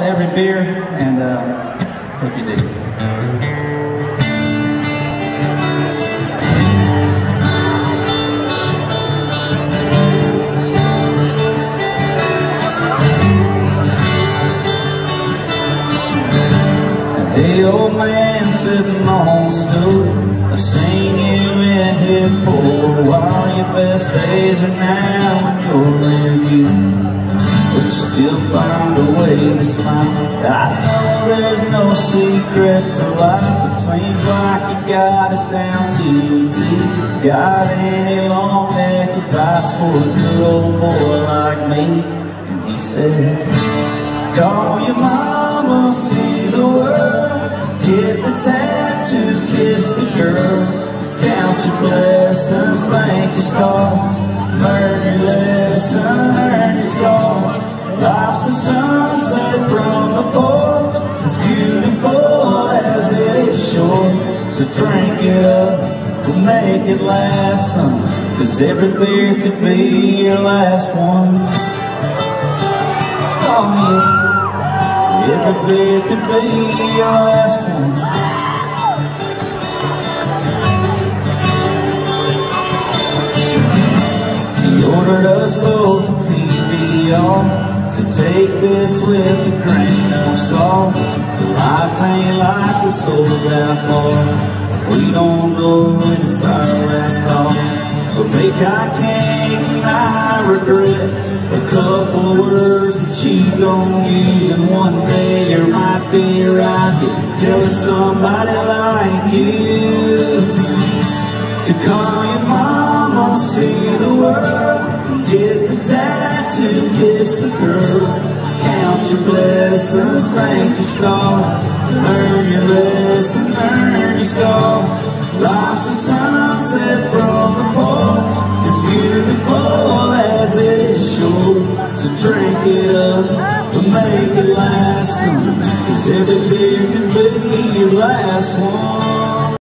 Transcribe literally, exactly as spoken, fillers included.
called Every Beer, and uh, hope you dig it. Hey, old man sitting on the stool, I've seen you in here for a while. Your best days are now when you're near you, but you still find a way to smile. I know there's no secret to life, it seems like you got it down to a T. Got any long neck advice for a good old boy like me? And he said, call your mama, see the world, get the tattoo, kiss the girl, count your blessings, thank your stars, learn your lesson, earn your scars. Life's a sunset from the porch, as beautiful as it is short. So drink it up and make it last some, cause every beer could be your last one. Oh yeah, every beer could be your last one. He ordered us both a P B R, so take this with a grain of salt. The life ain't like a sold-out bar, we don't know when it's our last call. So take I can't and I regret a couple words that you gon' use, and one day you might be right here telling somebody like you to call your mama, see the world, get the tattoo, kiss the girl, count your blessings, thank your stars, learn your lesson, earn your scars. Life's a sunset from the porch, as beautiful as it is short. So drink it up and make it last some, cause every beer can be your last one.